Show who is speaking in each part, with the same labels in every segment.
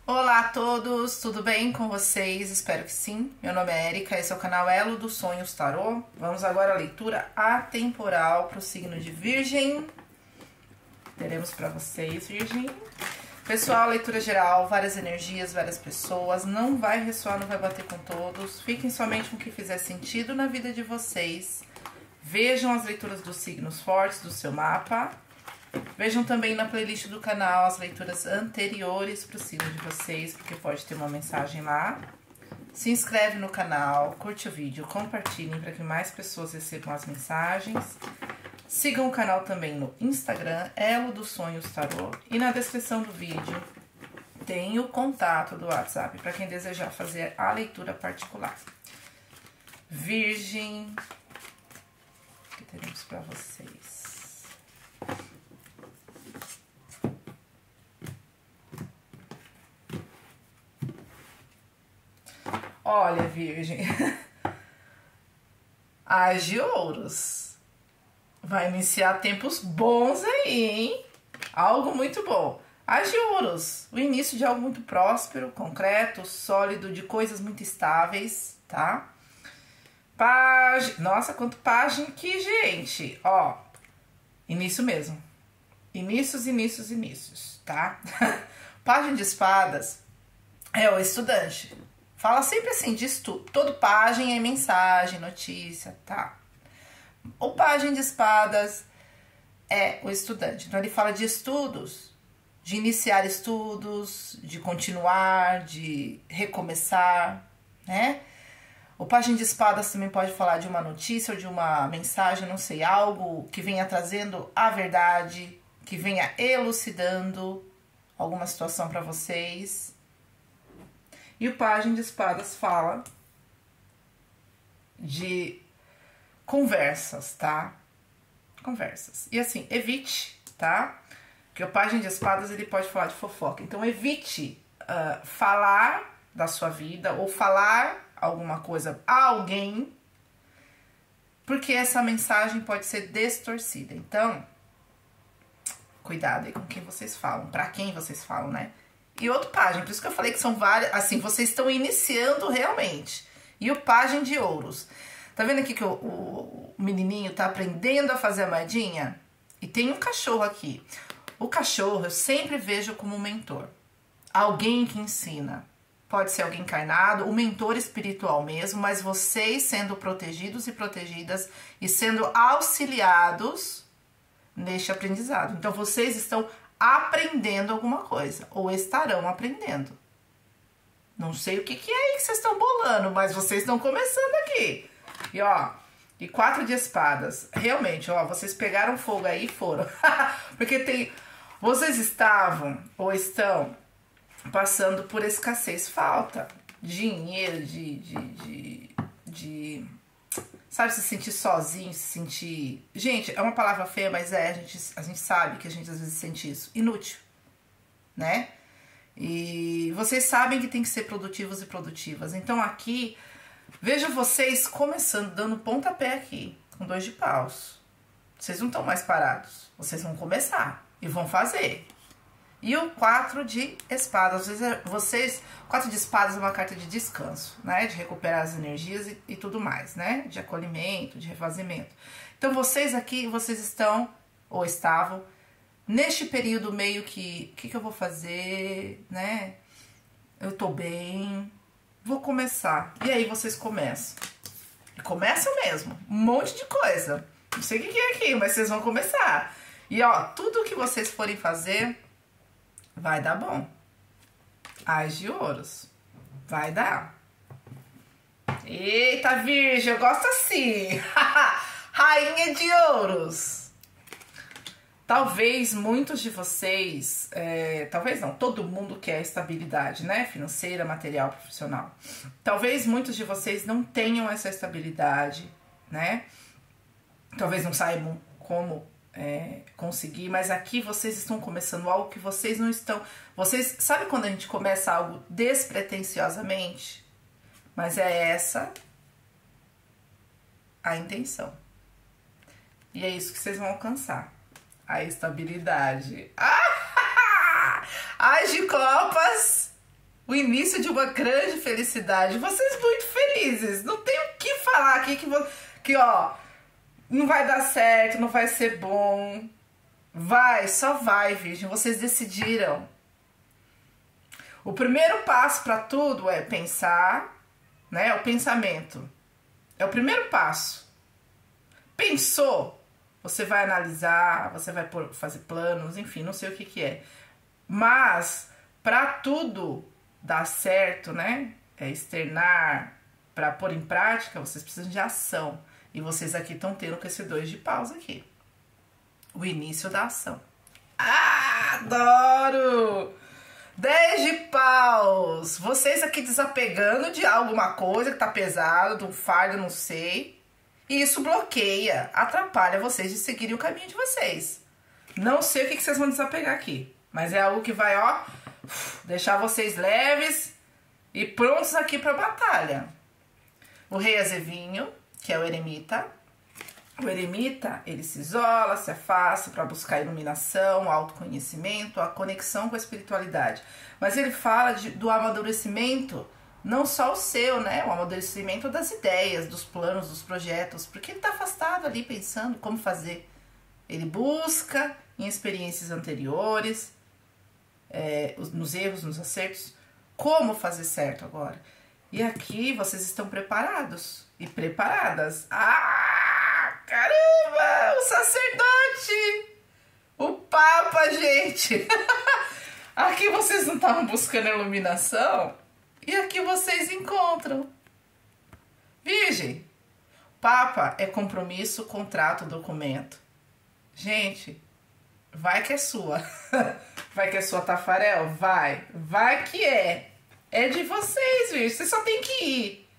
Speaker 1: Olá a todos, tudo bem com vocês? Espero que sim. Meu nome é Erika, esse é o canal Elo dos Sonhos Tarô. Vamos agora à leitura atemporal para o signo de Virgem. Teremos para vocês, Virgem. Pessoal, leitura geral, várias energias, várias pessoas. Não vai ressoar, não vai bater com todos. Fiquem somente com o que fizer sentido na vida de vocês. Vejam as leituras dos signos fortes do seu mapa. Vejam também na playlist do canal as leituras anteriores para o signo de vocês, porque pode ter uma mensagem lá. Se inscreve no canal, curte o vídeo, compartilhem para que mais pessoas recebam as mensagens. Sigam o canal também no Instagram, Elo dos Sonhos Tarô. E na descrição do vídeo tem o contato do WhatsApp para quem desejar fazer a leitura particular. Virgem, o que teremos para vocês? Olha, Virgem, As de Ouros vai iniciar tempos bons aí, hein? Algo muito bom. As de Ouros, o início de algo muito próspero, concreto, sólido, de coisas muito estáveis, tá? Nossa, quanto página aqui, gente. Ó, início mesmo. Inícios, tá? Página de Espadas é o estudante. Fala sempre assim, de estudo. Todo página é mensagem, notícia, tá? O Página de Espadas é o estudante. Então, ele fala de estudos, de iniciar estudos, de continuar, de recomeçar, né? O Página de Espadas também pode falar de uma notícia ou de uma mensagem, não sei, algo que venha trazendo a verdade, que venha elucidando alguma situação para vocês. E o Página de Espadas fala de conversas, tá? Conversas. E assim, evite, tá? Porque o Página de Espadas, ele pode falar de fofoca. Então, evite falar da sua vida ou falar alguma coisa a alguém, porque essa mensagem pode ser distorcida. Então, cuidado aí com quem vocês falam, pra quem vocês falam, né? E outro Página, por isso que eu falei que são várias, assim, vocês estão iniciando realmente. E o Página de Ouros. Tá vendo aqui que o menininho tá aprendendo a fazer a moedinha? E tem um cachorro aqui. O cachorro eu sempre vejo como um mentor. Alguém que ensina. Pode ser alguém encarnado, um mentor espiritual mesmo, mas vocês sendo protegidos e protegidas e sendo auxiliados neste aprendizado. Então, vocês estão aprendendo alguma coisa, ou estarão aprendendo. Não sei o que é aí que vocês estão bolando, mas vocês estão começando aqui. E ó, e 4 de espadas. Realmente, ó, vocês pegaram fogo aí e foram. Porque tem... Vocês estavam, ou estão, passando por escassez, falta de dinheiro, sabe, se sentir sozinho, se sentir... Gente, é uma palavra feia, mas a gente sabe que a gente às vezes sente isso. Inútil, né? E vocês sabem que tem que ser produtivos e produtivas. Então aqui, vejo vocês começando, dando pontapé aqui, com 2 de paus. Vocês não estão mais parados. Vocês vão começar e vão fazer. E o 4 de espadas. 4 de espadas é uma carta de descanso, né? De recuperar as energias e tudo mais, né? De acolhimento, de refazimento. Então, vocês aqui, vocês estão, ou estavam, neste período meio que... O que eu vou fazer, né? Eu tô bem, vou começar. E aí, vocês começam. E começam mesmo. Um monte de coisa. Não sei o que é aqui, mas vocês vão começar. E, ó, tudo que vocês forem fazer... vai dar bom. As de Ouros. Vai dar. Eita, Virgem, eu gosto assim. Rainha de Ouros. Talvez muitos de vocês... talvez não, todo mundo quer estabilidade, né? Financeira, material, profissional. Talvez muitos de vocês não tenham essa estabilidade, né? Talvez não saibam como... conseguir, mas aqui vocês estão começando algo que vocês não estão... Vocês, sabe quando a gente começa algo despretensiosamente? Mas é essa a intenção. E é isso que vocês vão alcançar. A estabilidade. As de copas O início de uma grande felicidade. Vocês muito felizes. Não tem o que falar aqui que ó, não vai dar certo, não vai ser bom. Vai, só vai, Virgem. Vocês decidiram. O primeiro passo para tudo é pensar, né? O pensamento. É o primeiro passo. Pensou? Você vai analisar, você vai fazer planos, enfim, não sei o que é. Mas, para tudo dar certo, né? Externar, para pôr em prática, vocês precisam de ação. E vocês aqui estão tendo com esse 2 de paus aqui. O início da ação. Ah, adoro! 10 de paus. Vocês aqui desapegando de alguma coisa que tá pesado, de um fardo, não sei. E isso bloqueia, atrapalha vocês de seguirem o caminho de vocês. Não sei o que vocês vão desapegar aqui. Mas é algo que vai, ó, deixar vocês leves e prontos aqui pra batalha. O rei azevinho, que é o eremita. O eremita, ele se isola, se afasta para buscar a iluminação, o autoconhecimento, a conexão com a espiritualidade. Mas ele fala do amadurecimento, não só o seu, né? O amadurecimento das ideias, dos planos, dos projetos, porque ele está afastado ali pensando como fazer. Ele busca em experiências anteriores, nos erros, nos acertos, como fazer certo agora. E aqui vocês estão preparados e preparadas. Caramba, o sacerdote, o papa, gente. Aqui vocês não estavam buscando iluminação e aqui vocês encontram. Virgem, papa é compromisso, contrato, documento. Gente, vai que é sua. Vai que é sua, Tafarel? Vai que é. É de vocês, virgem. Vocês só tem que ir.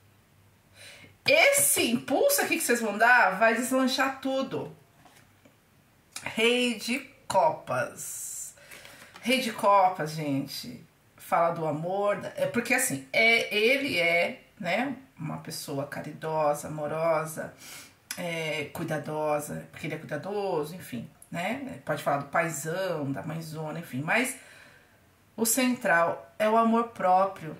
Speaker 1: Esse impulso aqui que vocês vão dar vai deslanchar tudo. Rei de Copas. Rei de Copas, gente, fala do amor. Porque assim, ele é, né, uma pessoa caridosa, amorosa, cuidadosa, porque ele é cuidadoso, enfim, né? Pode falar do paizão, da mãezona, enfim. Mas o central é o amor próprio.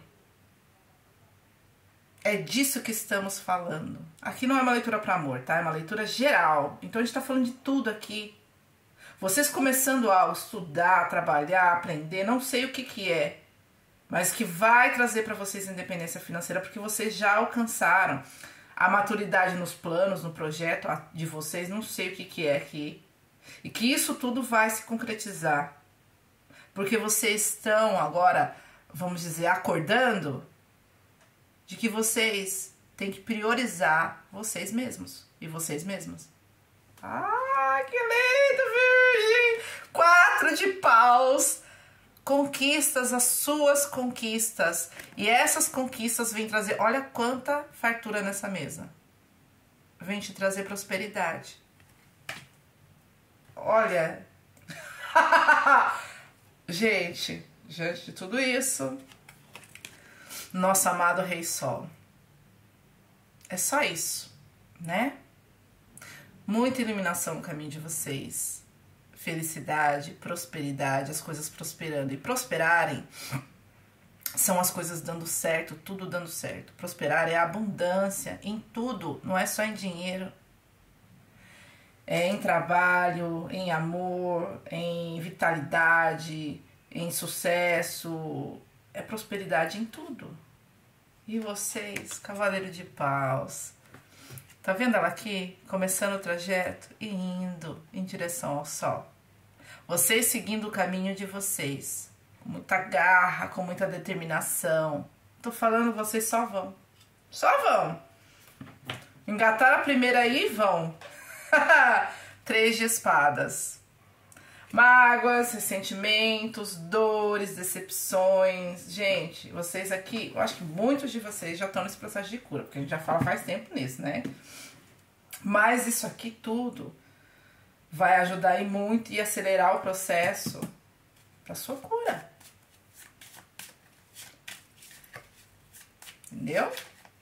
Speaker 1: É disso que estamos falando. Aqui não é uma leitura para amor, tá? É uma leitura geral. Então a gente tá falando de tudo aqui. Vocês começando a estudar, trabalhar, aprender, não sei o que é, mas que vai trazer para vocês independência financeira, porque vocês já alcançaram a maturidade nos planos, no projeto de vocês, não sei o que é aqui. E que isso tudo vai se concretizar. Porque vocês estão agora, vamos dizer, acordando de que vocês têm que priorizar vocês mesmos e vocês mesmas. Ah, que lindo, Virgem! 4 de paus. Conquistas, as suas conquistas. E essas conquistas vêm trazer... Olha quanta fartura nessa mesa. Vem te trazer prosperidade. Olha. Gente, diante de tudo isso... Nosso amado Rei Sol. É só isso, né? Muita iluminação no caminho de vocês. Felicidade, prosperidade, as coisas prosperando. E prosperarem são as coisas dando certo, tudo dando certo. Prosperar é abundância em tudo, não é só em dinheiro. É em trabalho, em amor, em vitalidade, em sucesso. É prosperidade em tudo. E vocês, Cavaleiro de Paus, tá vendo ela aqui? Começando o trajeto e indo em direção ao sol. Vocês seguindo o caminho de vocês. Com muita garra, com muita determinação. Tô falando, vocês só vão. Só vão. Engataram a primeira aí, vão. 3 de espadas. Mágoas, ressentimentos, dores, decepções. Gente, vocês aqui, eu acho que muitos de vocês já estão nesse processo de cura, porque a gente já fala faz tempo nisso, né? Mas isso aqui tudo vai ajudar aí muito e acelerar o processo para sua cura. Entendeu?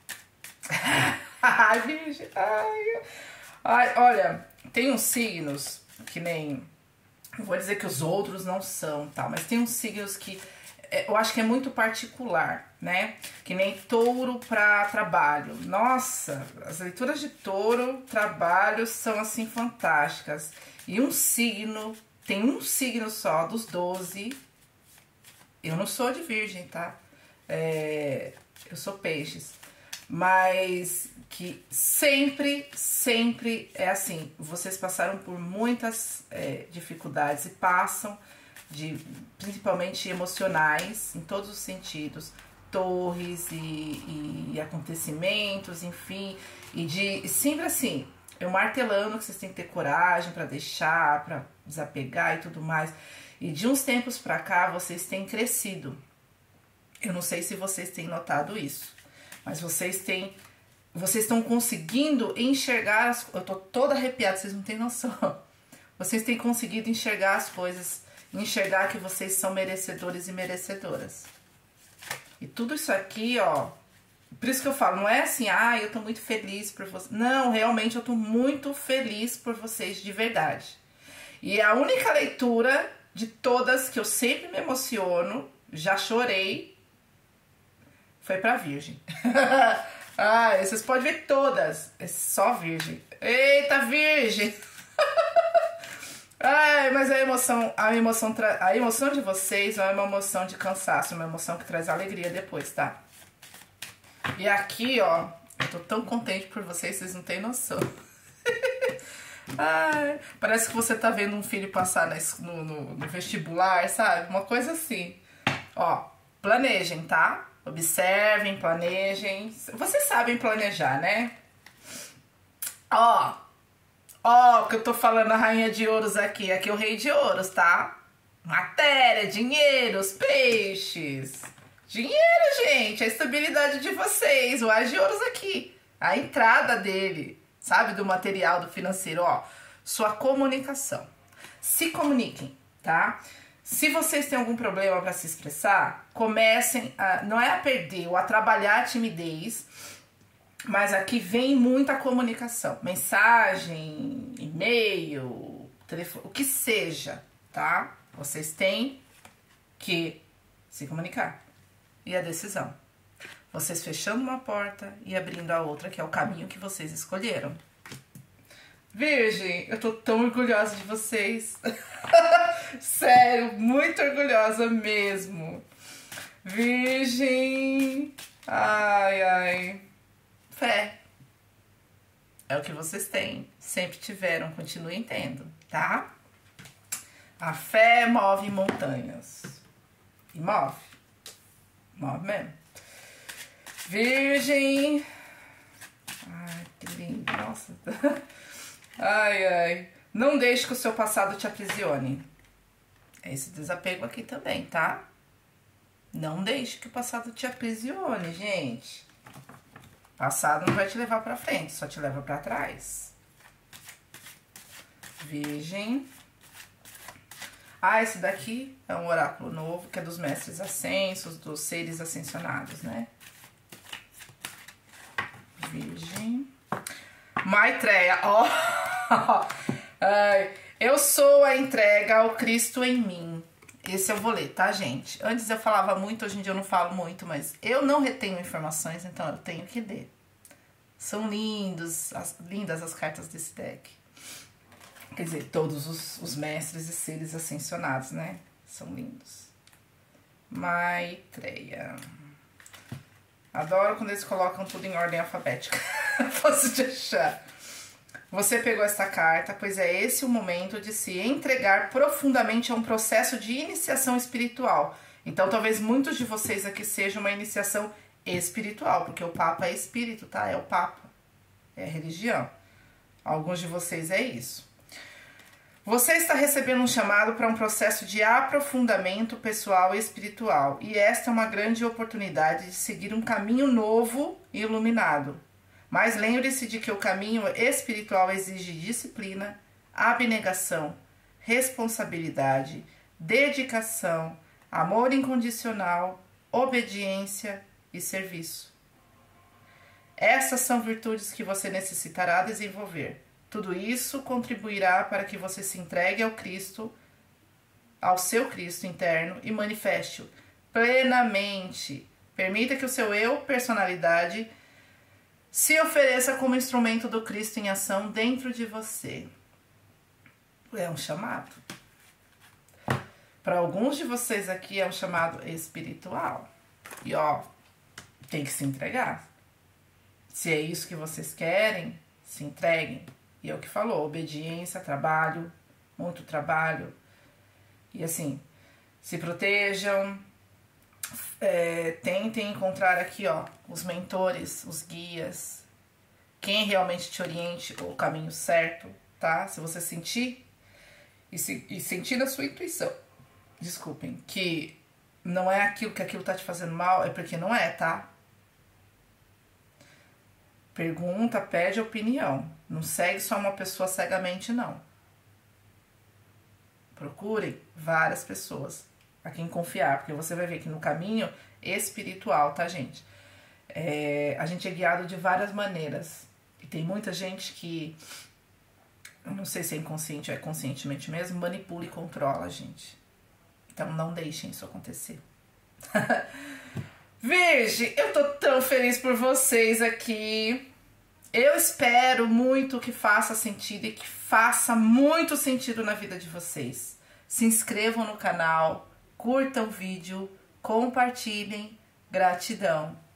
Speaker 1: Ai, Virgem. Ai, olha, tem uns signos que nem... Não vou dizer que os outros não são, tá? Mas tem uns signos que eu acho que é muito particular, né? Que nem touro para trabalho. Nossa, as leituras de touro, trabalho são assim fantásticas. E um signo, tem um signo só dos 12. Eu não sou de virgem, tá? Eu sou peixes. Mas que sempre é assim. Vocês passaram por muitas dificuldades e passam, principalmente emocionais, em todos os sentidos. Torres e acontecimentos, enfim. E sempre assim, eu martelando que vocês têm que ter coragem para deixar, para desapegar e tudo mais. E de uns tempos pra cá, vocês têm crescido. Eu não sei se vocês têm notado isso, mas vocês estão conseguindo enxergar eu tô toda arrepiada, vocês não têm noção. Vocês têm conseguido enxergar as coisas, enxergar que vocês são merecedores e merecedoras. E tudo isso aqui, ó, por isso que eu falo, não é assim, eu tô muito feliz por vocês. Não, realmente eu tô muito feliz por vocês, de verdade. E a única leitura de todas que eu sempre me emociono, já chorei, foi pra Virgem. Vocês podem ver todas. É só Virgem. Eita, Virgem! Mas a emoção de vocês é uma emoção de cansaço, uma emoção que traz alegria depois, tá? E aqui, ó, eu tô tão contente por vocês não têm noção. Parece que você tá vendo um filho passar no vestibular, sabe? Uma coisa assim. Ó, planejem, tá? Observem, planejem. Vocês sabem planejar, né? Ó, que eu tô falando a rainha de ouros aqui. Aqui é o rei de ouros, tá? Matéria, dinheiro, os peixes. Dinheiro, gente, a estabilidade de vocês. O as de ouros aqui. A entrada dele, sabe? Do material, do financeiro, ó. Sua comunicação. Se comuniquem, tá? Se vocês têm algum problema para se expressar, comecem não é a perder ou a trabalhar a timidez, mas aqui vem muita comunicação. Mensagem, e-mail, telefone, o que seja, tá? Vocês têm que se comunicar. E a decisão. Vocês fechando uma porta e abrindo a outra, que é o caminho que vocês escolheram. Virgem, eu tô tão orgulhosa de vocês. Sério, muito orgulhosa mesmo. Virgem. Ai. Fé. É o que vocês têm. Sempre tiveram, continuem tendo, tá? A fé move montanhas. E move. Move mesmo. Virgem. Ai, que lindo. Nossa. Ai. Não deixe que o seu passado te aprisione. É esse desapego aqui também, tá? Não deixe que o passado te aprisione, gente. Passado não vai te levar pra frente, só te leva pra trás. Virgem. Esse daqui é um oráculo novo, que é dos mestres ascensos, dos seres ascensionados, né? Virgem. Maitreya, ó. Eu sou a entrega ao Cristo em mim. Esse eu vou ler, tá, gente? Antes eu falava muito, hoje em dia eu não falo muito, mas eu não retenho informações, então eu tenho que ler. São lindas as cartas desse deck. Quer dizer, todos os mestres e seres ascensionados, né? São lindos. Maitreya. Adoro quando eles colocam tudo em ordem alfabética. Posso te achar. Você pegou essa carta, pois é esse o momento de se entregar profundamente a um processo de iniciação espiritual. Então, talvez muitos de vocês aqui seja uma iniciação espiritual, porque o Papa é espírito, tá? É o Papa, é a religião. Alguns de vocês é isso. Você está recebendo um chamado para um processo de aprofundamento pessoal e espiritual, e esta é uma grande oportunidade de seguir um caminho novo e iluminado. Mas lembre-se de que o caminho espiritual exige disciplina, abnegação, responsabilidade, dedicação, amor incondicional, obediência e serviço. Essas são virtudes que você necessitará desenvolver. Tudo isso contribuirá para que você se entregue ao Cristo, ao seu Cristo interno e manifeste-o, plenamente. Permita que o seu eu, personalidade, se ofereça como instrumento do Cristo em ação dentro de você. É um chamado. Para alguns de vocês aqui é um chamado espiritual. E ó, tem que se entregar. Se é isso que vocês querem, se entreguem. E é o que falou, obediência, trabalho, muito trabalho. E assim, se protejam, tentem encontrar aqui, ó, os mentores, os guias, quem realmente te oriente o caminho certo, tá? Se você sentir e sentir na sua intuição, desculpem, que não é aquilo que aquilo tá te fazendo mal, é porque não é, tá? Pergunta, pede opinião. Não segue só uma pessoa cegamente, não. Procurem várias pessoas a quem confiar, porque você vai ver que no caminho espiritual, tá, gente? A gente é guiado de várias maneiras. E tem muita gente que, eu não sei se é inconsciente ou é conscientemente mesmo, manipula e controla a gente. Então não deixem isso acontecer. Virgem, eu tô tão feliz por vocês aqui. Eu espero muito que faça sentido e que faça muito sentido na vida de vocês. Se inscrevam no canal, curtam o vídeo, compartilhem. Gratidão.